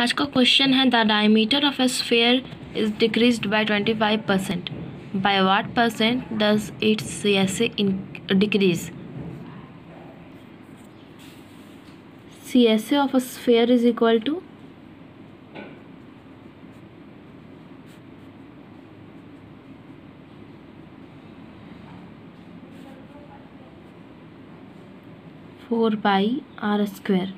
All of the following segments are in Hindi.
आज का क्वेश्चन है the diameter of a sphere is decreased by 25%. By what percent does its CSA decrease? CSA of a sphere is equal to four pi r square.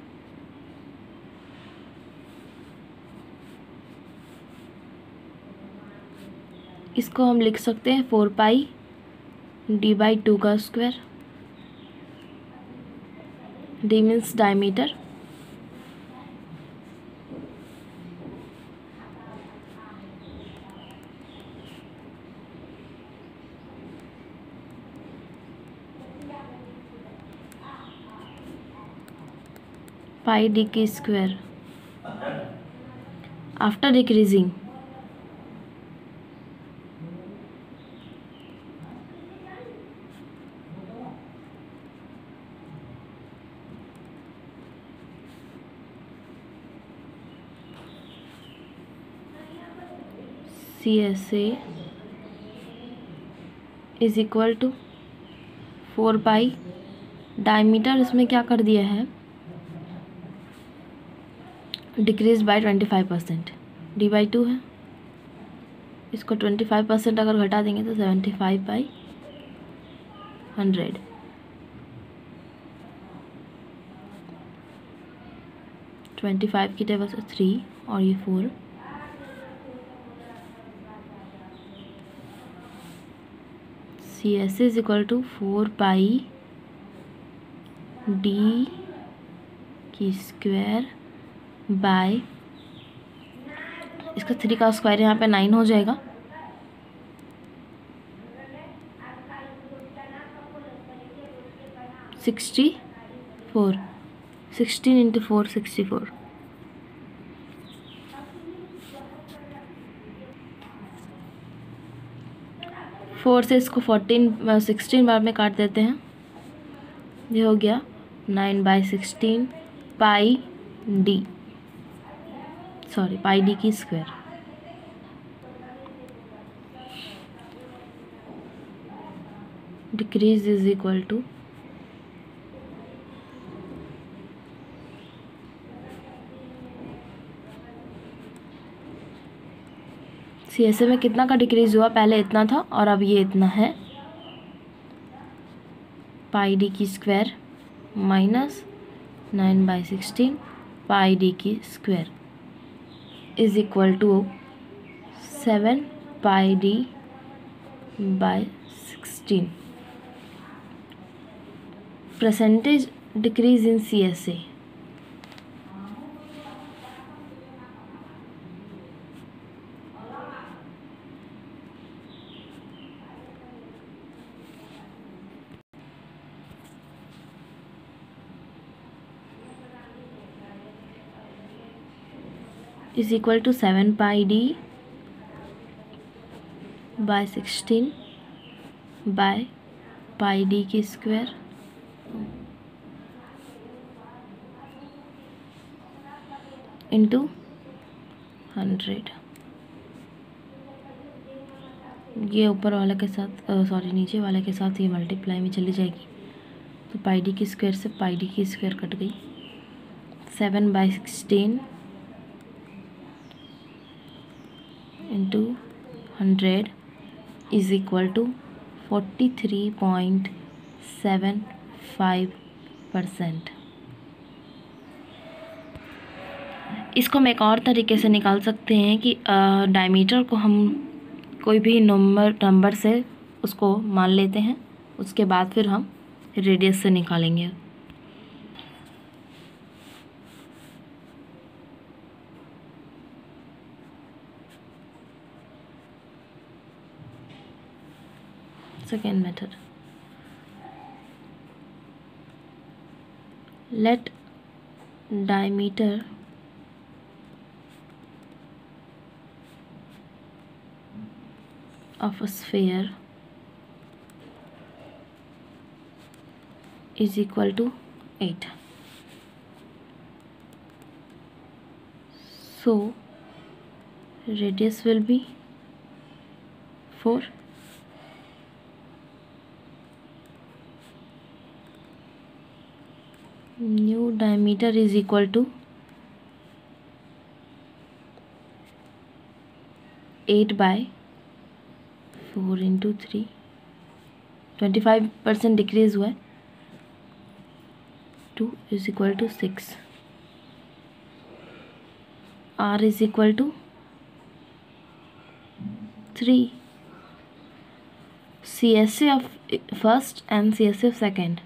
इसको हम लिख सकते हैं 4 पाई d/2 का square. d means diameter, pi d की square. After decreasing CSA is equal to 4 pi. Diameter इसमें क्या कर दिया है, डिक्रीज बाय 25%. d/2 है, इसको 25% अगर घटा देंगे तो 75/100. ट्वेंटी फाइव की टेबल से 3 और ये 4. CSA is equal to 4 pi d की स्क्वायर बाय, इसका 3 का स्क्वायर यहाँ पे 9 हो जाएगा. सिक्सटी 16 × 4 64. फोर से इसको 16 बार में काट देते हैं. ये हो गया 9/16 पाई डी की square. Decrease is equal to CSA में कितना का डिक्रीज हुआ, पहले इतना था और अब ये इतना है. पाई डी की स्क्वायर माइनस 9/16 पाई डी की square is equal to 7 pi d/16. Percentage decrease in CSA. is equal to 7 pi d/16 by pi d की स्क्वायर इंटू 100. ये ऊपर वाले के साथ नीचे वाले के साथ ये मल्टीप्लाई में चली जाएगी, तो पाई डी की स्क्वायर से पाई डी की स्क्वायर कट गई. 7/16 इंटू 100 इज इक्वल टू 43.75%. इसको हम एक और तरीके से निकाल सकते हैं कि डायमीटर को हम कोई भी नंबर से उसको मान लेते हैं, उसके बाद फिर हम रेडियस से निकालेंगे. Second method. Let diameter of a sphere is equal to 8. So radius will be 4. New diameter is equal to 8 by 4 into 3. 25% decrease हुआ है. 2 is equal to 6. R is equal to 3. CSA of first and CSA of second.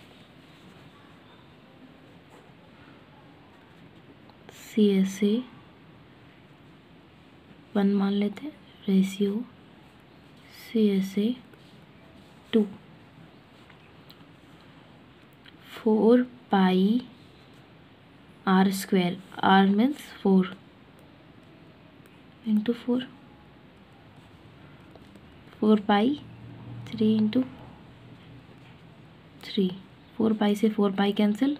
CSA 1 मान लेते हैं. Ratio CSA 2. 4 pi R square. R means 4 into 4. 4 pi 3 into 3. 4 pi से 4 pi कैंसिल.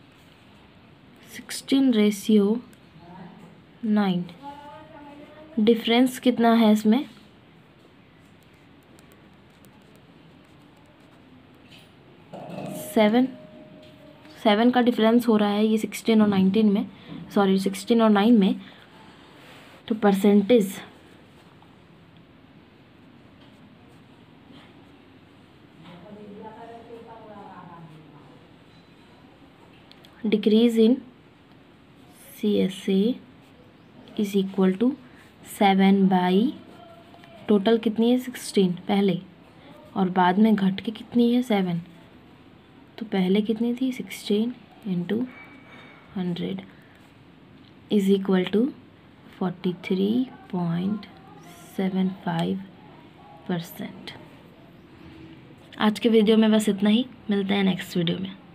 16 रेशियो 9. डिफरेंस कितना है इसमें? 7 का डिफरेंस हो रहा है ये 16 और 19 में. सॉरी 16 और 9 में. तो percentage decrease in CSA is equal to 7 by total कितनी है 16 पहले, और बाद में घट के कितनी है 7. तो पहले कितनी थी 16 इंटू 100 इज इक्वल टू 43.75%. आज के वीडियो में बस इतना ही. मिलते हैं नेक्स्ट वीडियो में.